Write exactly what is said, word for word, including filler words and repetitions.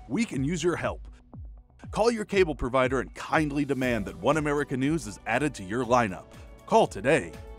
we can use your help. Call your cable provider and kindly demand that One America News is added to your lineup. Call today.